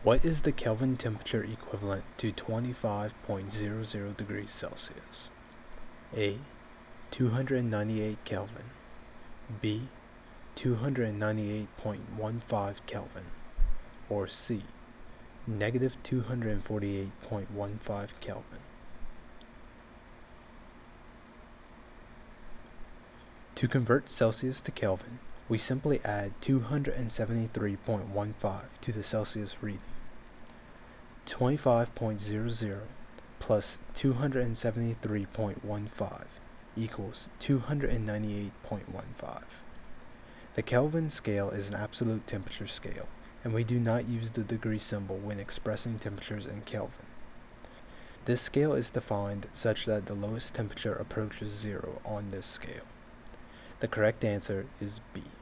What is the Kelvin temperature equivalent to 25.00 degrees Celsius? A. 298 Kelvin. B. 298.15 Kelvin. Or C. Negative 248.15 Kelvin. To convert Celsius to Kelvin, we simply add 273.15 to the Celsius reading. 25.00 plus 273.15 equals 298.15. The Kelvin scale is an absolute temperature scale, and we do not use the degree symbol when expressing temperatures in Kelvin. This scale is defined such that the lowest temperature approaches zero on this scale. The correct answer is B.